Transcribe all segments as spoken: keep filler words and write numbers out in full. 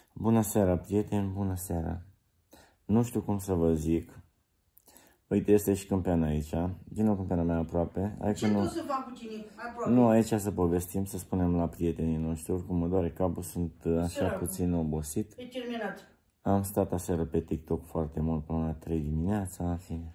Bună seara, prieteni, bună seara. Nu știu cum să vă zic. Uite, este și câmpeana aici. Vino câmpeana mea aproape. Aici ce nu... să fac cu cine? Aproape. Nu, aici să povestim, să spunem la prietenii noștri. Oricum mă doare capul, sunt așa Sără. puțin obosit. E terminat. Am stat aseară pe TikTok foarte mult, până la trei dimineața, în fine.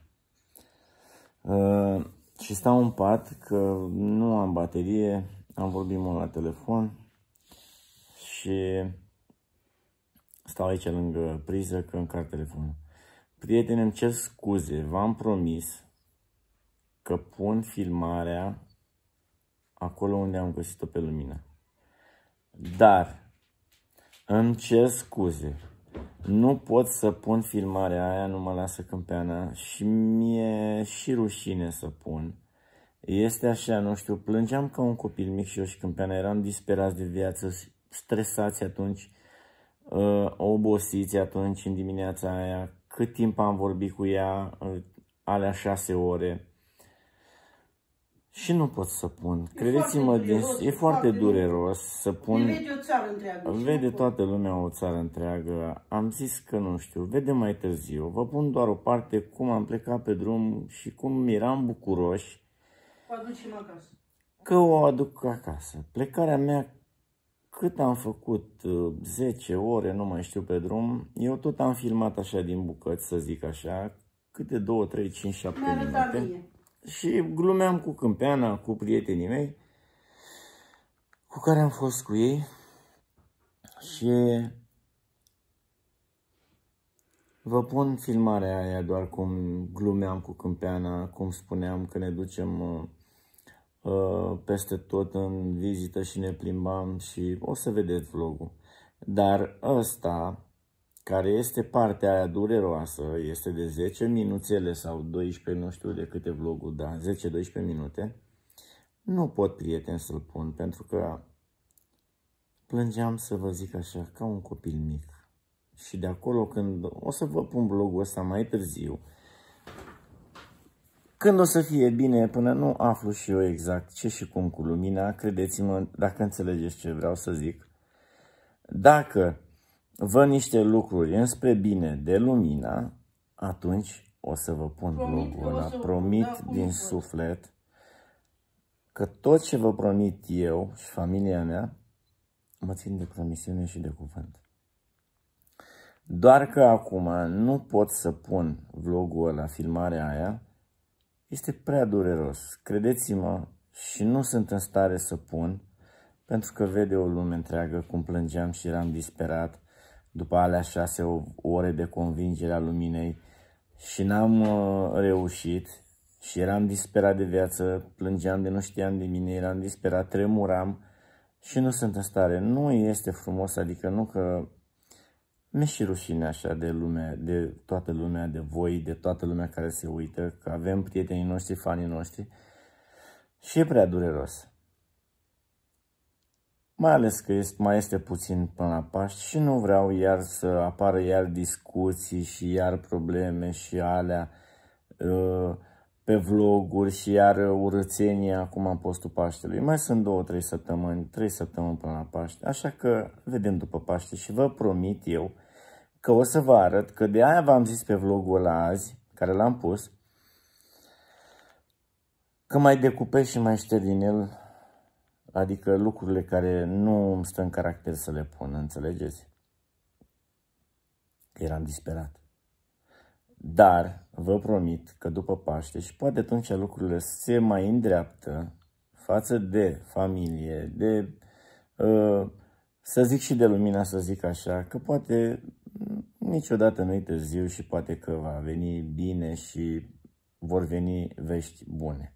Uh, și stau în pat, că nu am baterie, am vorbit mult la telefon și stau aici lângă priză că încarc telefonul. Prieteni, îmi cer scuze, v-am promis că pun filmarea acolo unde am găsit-o pe lumină. Dar îmi cer scuze, nu pot să pun filmarea aia, nu mă lasă câmpeana și mi-e și rușine să pun. Este așa, nu știu, plângeam ca un copil mic și eu și câmpeana, eram disperați de viață, stresați atunci, uh, obosiți atunci în dimineața aia. Cât timp am vorbit cu ea, uh, alea șase ore. Și nu pot să pun. Credeți-mă, din... e foarte dureros să pun. Vede o țară întreagă. Vede toată lumea o țară întreagă. Am zis că nu știu, vede mai târziu. Vă pun doar o parte cum am plecat pe drum și cum eram bucuroși. O aducem acasă. Că o aduc acasă. Plecarea mea, cât am făcut, zece ore, nu mai știu, pe drum, eu tot am filmat așa din bucăți, să zic așa, câte două, trei, cinci, șapte minute. Și glumeam cu câmpeana, cu prietenii mei, cu care am fost cu ei. Și vă pun filmarea aia doar cum glumeam cu câmpeana, cum spuneam că ne ducem uh, peste tot în vizită și ne plimbam și o să vedeți vlogul. Dar ăsta, care este partea aia dureroasă, este de zece minuțele sau doisprezece, nu știu de câte vlogul, da, zece doisprezece minute. Nu pot, prieten, să-l pun, pentru că plângeam, să vă zic așa, ca un copil mic. Și de acolo, când o să vă pun vlogul ăsta mai târziu, când o să fie bine, până nu aflu și eu exact ce și cum cu lumina, credeți-mă, dacă înțelegeți ce vreau să zic, dacă văd niște lucruri înspre bine de lumina, atunci o să vă pun vlogul ăla. Promit din suflet că tot ce vă promit eu și familia mea, mă țin de promisiune și de cuvânt. Doar că acum nu pot să pun vlogul ăla, filmarea aia, este prea dureros. Credeți-mă, și nu sunt în stare să pun, pentru că vede o lume întreagă cum plângeam și eram disperat după alea șase ore de convingere a luminei și n-am uh, reușit și eram disperat de viață, plângeam de nu știam de mine, eram disperat, tremuram și nu sunt în stare. Nu este frumos, adică nu că mi-e și rușine așa de lume, de toată lumea, de voi, de toată lumea care se uită, că avem prietenii noștri, fanii noștri și e prea dureros. Mai ales că este, mai este puțin până la Paști și nu vreau iar să apară iar discuții și iar probleme și alea uh, pe vloguri și iar urățenie acum în postul Paștelui. Mai sunt două, trei săptămâni, trei săptămâni până la Paște, așa că vedem după Paște și vă promit eu că o să vă arăt, că de aia v-am zis pe vlogul ăla azi, care l-am pus, că mai decupez și mai șterg din el, adică lucrurile care nu îmi stă în caracter să le pun, înțelegeți? Eram disperat. Dar vă promit că după Paște, și poate atunci lucrurile se mai îndreaptă față de familie, de, uh, să zic și de lumina, să zic așa, că poate niciodată nu-i târziu și poate că va veni bine și vor veni vești bune.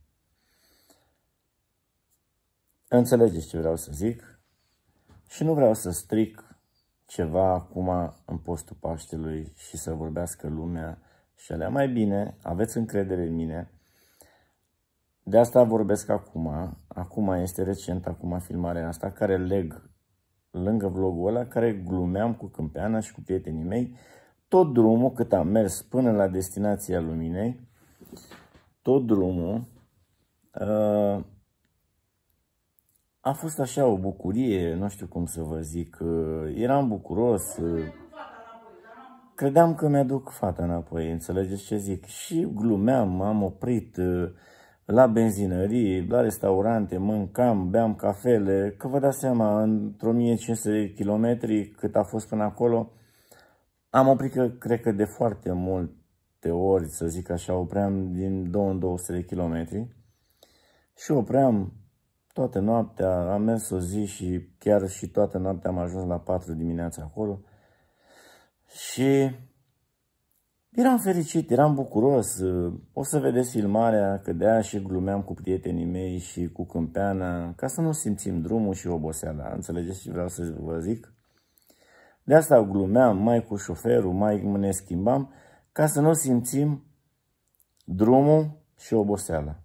Înțelegeți ce vreau să zic și nu vreau să stric ceva acum în postul Paștelui și să vorbească lumea și alea. Mai bine, aveți încredere în mine. De asta vorbesc acum. Acum este recent, acum filmarea asta, care leg lângă vlogul ăla, care glumeam cu câmpeana și cu prietenii mei. Tot drumul, cât am mers până la destinația luminei, tot drumul, uh, a fost așa o bucurie, nu știu cum să vă zic, eram bucuros, credeam că mi-aduc fata înapoi, înțelegeți ce zic? Și glumeam, m-am oprit la benzinării, la restaurante, mâncam, beam cafele, că vă dați seama, într-o o mie cinci sute de kilometri cât a fost până acolo, am oprit, că, cred că de foarte multe ori, să zic așa, opream din două în două sute de kilometri și opream toată noaptea, am mers o zi și chiar și toată noaptea am ajuns la patru dimineața acolo și eram fericit, eram bucuros. O să vedeți filmarea, că de-aia și glumeam cu prietenii mei și cu Câmpeana, ca să nu simțim drumul și oboseala. Înțelegeți ce vreau să vă zic? De asta glumeam mai cu șoferul, mai ne schimbam, ca să nu simțim drumul și oboseala.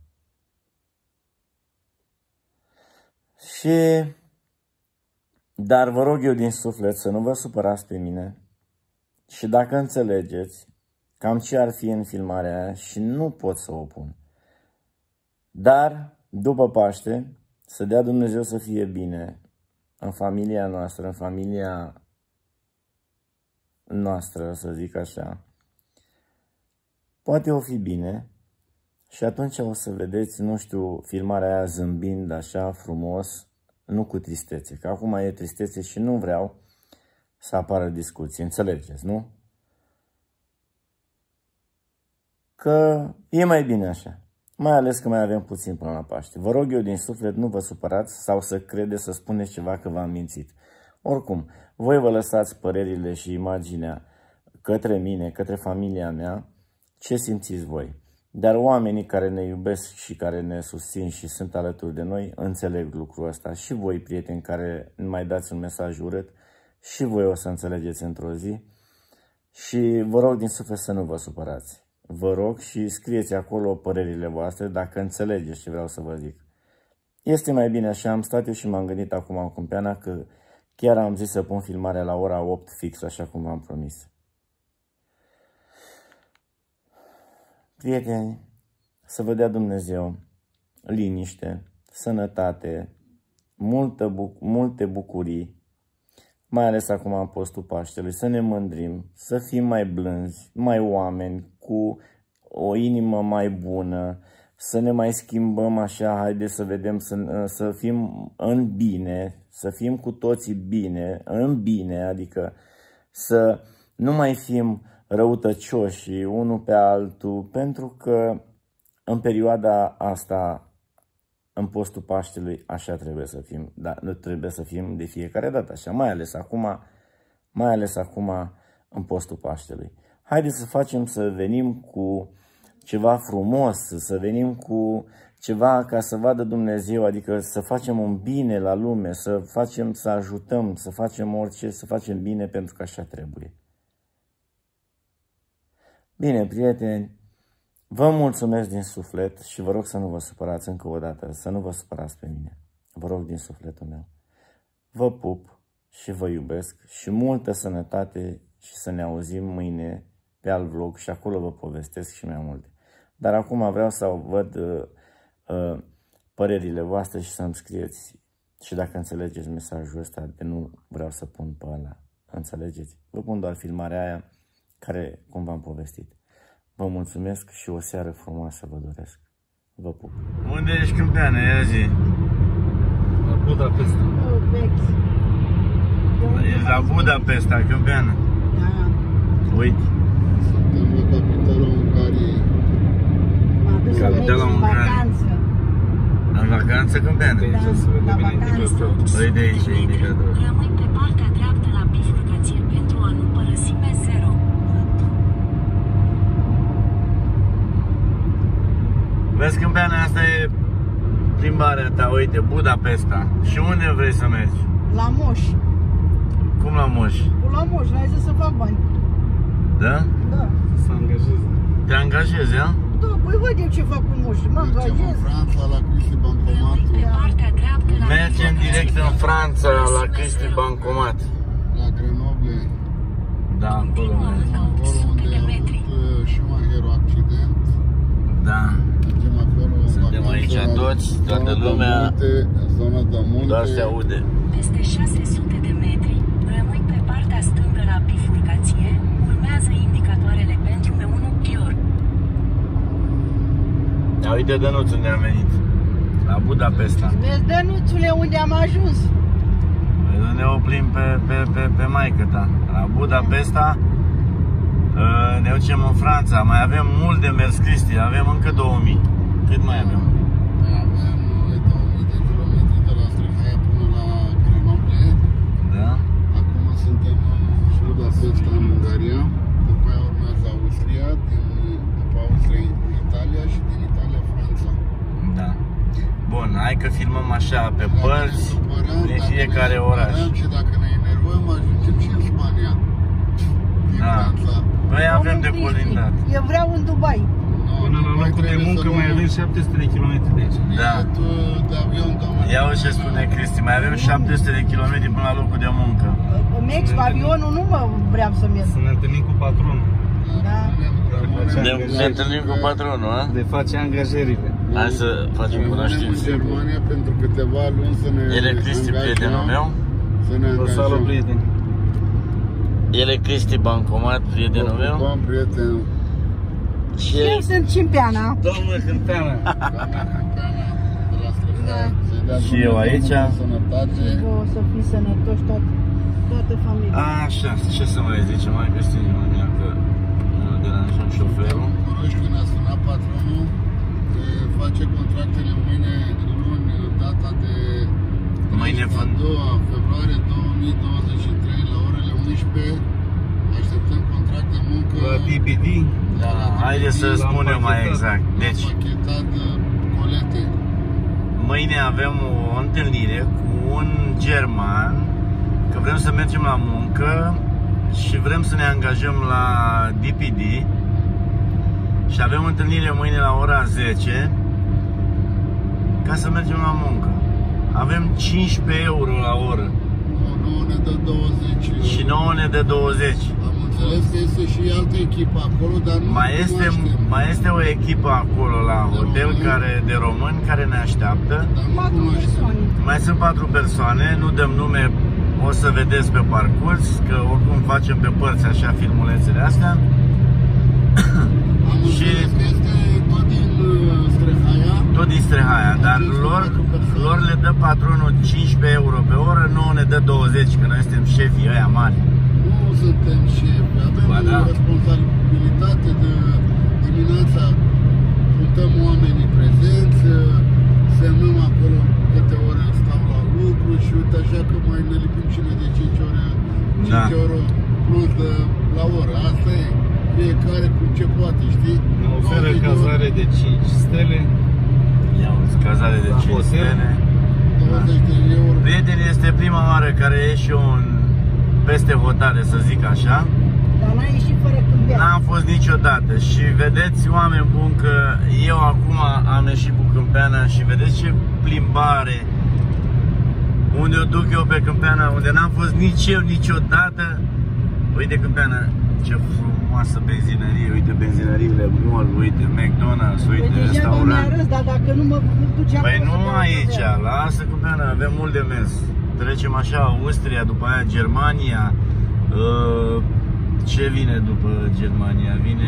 Și, dar vă rog eu din suflet să nu vă supărați pe mine și dacă înțelegeți cam ce ar fi în filmarea aia și nu pot să o pun. Dar, după Paște, să dea Dumnezeu să fie bine în familia noastră, în familia noastră, să zic așa. Poate o fi bine și atunci o să vedeți, nu știu, filmarea aia zâmbind așa frumos, nu cu tristețe, că acum e tristețe și nu vreau să apară discuții, înțelegeți, nu? Că e mai bine așa, mai ales că mai avem puțin până la Paște. Vă rog eu din suflet, nu vă supărați sau să credeți, să spuneți ceva că v-am mințit. Oricum, voi vă lăsați părerile și imaginea către mine, către familia mea, ce simțiți voi. Dar oamenii care ne iubesc și care ne susțin și sunt alături de noi, înțeleg lucrul ăsta. Și voi, prieteni, care mai dați un mesaj urât, și voi o să înțelegeți într-o zi. Și vă rog din suflet să nu vă supărați. Vă rog și scrieți acolo părerile voastre dacă înțelegeți ce vreau să vă zic. Este mai bine așa, am stat eu și m-am gândit acum în Câmpeana că chiar am zis să pun filmarea la ora opt fix, așa cum v-am promis. Prieteni, să vă dea Dumnezeu liniște, sănătate, multă buc multe bucurii, mai ales acum în postul Paștelui, să ne mândrim, să fim mai blânzi, mai oameni, cu o inimă mai bună, să ne mai schimbăm așa, haide să vedem, să, să fim în bine, să fim cu toții bine, în bine, adică să nu mai fim răutăcioși unul pe altul, pentru că în perioada asta, în postul Paștelui, așa trebuie să fim, dar nu trebuie să fim de fiecare dată așa, mai ales acum, mai ales acum în postul Paștelui. Haideți să facem, să venim cu ceva frumos, să venim cu ceva ca să vadă Dumnezeu, adică să facem un bine la lume, să facem, să ajutăm, să facem orice, să facem bine, pentru că așa trebuie. Bine, prieteni, vă mulțumesc din suflet și vă rog să nu vă supărați încă o dată, să nu vă supărați pe mine. Vă rog din sufletul meu. Vă pup și vă iubesc și multă sănătate și să ne auzim mâine pe alt vlog și acolo vă povestesc și mai multe. Dar acum vreau să văd uh, uh, părerile voastre și să-mi scrieți și dacă înțelegeți mesajul ăsta, de nu vreau să pun pe ăla. Înțelegeți? Vă pun doar filmarea aia care, cum v-am povestit. Vă mulțumesc și o seară frumoasă vă doresc. Vă pup. Unde ești, Câmpeană? Ia zi. La Budapesta. Ești la Budapesta, Câmpeană? Da. Uite. Suntem la capitala Ungariei. Capitala Ungariei. În vacanță, Câmpeană? Da, la vacanță. Păi de aici e indicator. Rămâi pe partea dreaptă la bifurcație pentru a nu părăsi P zero. Vezi, Câmpeană, asta e plimbarea ta, uite, Budapesta. Și unde vrei să mergi? La Moș. Cum la Moș? Cu la Moș, n-ai zis să fac bani. Da? Da. Să angajeze. Te angajezi, a? Da, păi vedem ce fac cu Moș. Mă Mergem în angajez. Franța la Cristi Bancomatul. Pe partea dreaptă la Mergem direct în Franța, la Cristi Bancomat. La Grenoble. Da, acolo mergem. Acolo unde a avut uh, Schumacher un accident. Da. Mergem acolo. Suntem aici toți, toată lumea. Zona de munte. Doar se aude. Peste șase sute de metri, rămâi pe partea stângă la bifurcație, urmează indicatoarele pentru M unu Chior. Ia uite, Dănuț, unde am venit. La Budapesta. Vezi, Dănuțule, unde am ajuns? Ne oprim pe, pe, pe, pe maică ta. La Budapesta. Ne ducem în Franța. Mai avem mult de mers, Cristi. Avem încă două mii. Cât mai avem? Avem două mii de kilometri de la Strehaia până la Grenoble. Da? Acum suntem în Budapesta, în Ungaria. După aia urmează Austria, din, după Austria Italia și din Italia Franța. Da. Bun, hai că filmăm așa pe părți din fiecare oraș. Și dacă ne enervăm, ajungem și în Spania. Din Da. Franța. Noi avem de colindat. Eu vreau în Dubai. Până la locul de muncă mai avem șapte sute de kilometri de aici. Da. De avion, doamne. Ia ce spune Cristi, mai avem șapte sute de kilometri până la locul de muncă. Mergi cu avionul, nu mă vreau să merg. Să ne întâlnim cu patronul. Da. Ne, ne întâlnim cu patronul, a? De face angajările. Hai să facem Rămânem în cunoștință. Germania pentru câteva luni să ne El e Cristi, prietenul meu. Să ne O salut, angajăm. prieteni. El e Cristi Bancomat, prietenul meu. Bun, prieten. Și Eu sunt Cimpeana. Doamnă Câmpeană. Doamna Câmpeana, de la Străfăia. Să-i dea Și eu Dumnezeu aici. multă Sănătate. Că o să fii sănătoși toată, toată familia. Așa, ce să mai zicem, mai Cristina, mea, că nu deranjăm șoferul. Bucuroși când a sunat patronul, că face contractele mâine, luni, data de Mâine a doua februarie două mii douăzeci și trei la orele unsprezece. Așteptăm contract de muncă. La D P D. Da, haide să L-am spunem mai pachetat. exact. Deci, Pachetat colete. mâine avem o întâlnire cu un german, că vrem să mergem la muncă și vrem să ne angajăm la D P D. Și avem întâlnire mâine la ora zece ca să mergem la muncă. Avem cincisprezece euro la oră nouă ne dă douăzeci. și nouă ne dă douăzeci. Am înțeles că este și altă echipă acolo, dar nu Mai este, cunoaștem. mai este o echipă acolo la De hotel români? care, de români care ne așteaptă. Dar nu Patru cunoaștem. persoane. Mai sunt patru persoane, nu dăm nume, o să vedeți pe parcurs, că oricum facem pe părți așa filmulețele astea. Am Și- înțeles că este tot din uh, Strehaia. Tot din Strehaia, dar Aceste lor, patru persoane. lor le dă patronul cincisprezece euro pe oră, nouă ne dă douăzeci, că noi suntem șefii ăia mari. Nu suntem șefi, avem Ba da. o responsabilitate de dimineața, puntăm oamenii prezenți, semnăm acolo câte ore stau la lucru și uite așa că mai ne lipim și noi de cinci ore, cinci Da. euro plus de la oră. Asta e, fiecare cu ce poate, știi? Ne oferă douăzeci de cazare de cinci stele. Ia uzi, cazare de La cinci hotel. stele. douăzeci de euro. Prieteni, este prima oară care ieși eu în peste hotare, să zic așa. Dar n-ai ieșit fără câmpea. N-am fost niciodată și vedeți, oameni buni, că eu acum am ieșit cu Câmpeana și vedeți ce plimbare unde o duc eu pe Câmpeana, unde n-am fost nici eu niciodată. Uite Câmpeana, ce frumoasă benzinărie, uite benzinăriile mall, uite McDonald's, Păi uite degeaba restaurant. mi-arăți, dar dacă nu mă duceam... Păi acolo, nu să aici, beau. lasă Câmpeana, avem mult de mers. Trecem așa Austria, după aia Germania. Uh, ce vine după Germania? Vine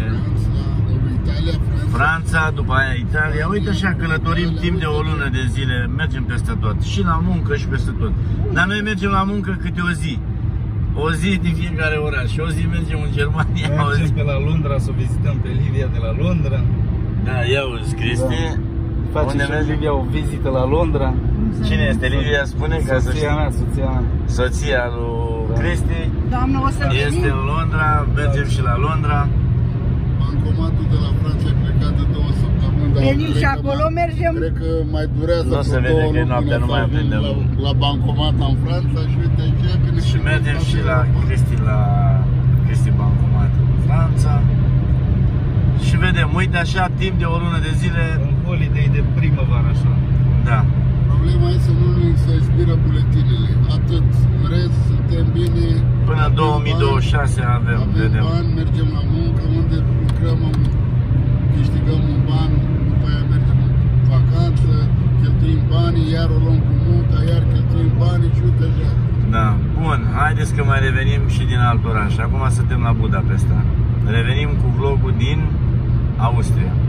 Italia, Franța. Franța, după aia Italia. Uite așa, călătorim timp de o lună de zile, mergem peste tot. Și la muncă și peste tot. Dar noi mergem la muncă câte o zi. O zi din fiecare oraș. O zi mergem în Germania, o zi. Mergem pe la Londra să o vizităm pe Livia de la Londra. Da, ia uzi, Cristi. Face Unde și mergem? Livia o vizită la Londra. Cine este Livia? Spune ca să Soția știi. mea, soția mea. Soția lui Cristi Doamnă, o să este venim. în Londra, mergem și la Londra. Bancomatul de la Franța a plecat de două săptămâni. dar Venim cred și că acolo mai- mergem. Cred că mai durează Nu se vreo vede două că luni noaptea până nu mai să ajung aprindem. la, la bancomat în Franța și uite așa că ne Și mergem și la Europa. Cristi, la Cristi Bancomat în Franța. Și vedem, uite așa, timp de o lună de zile, Un holiday de primăvară așa. da. Problema e să nu ni se expiră buletinele. Atât. În rest, suntem bine. Până avem două mii douăzeci și șase avem, Avem vedem. bani, mergem la muncă, unde lucrăm, câștigăm un ban cheltuim banii, iar o luăm cu multa, iar cheltuim banii și uite așa. Da, bun, haideți că mai revenim și din alt oraș. Acum suntem la Budapesta. Revenim cu vlogul din Austria.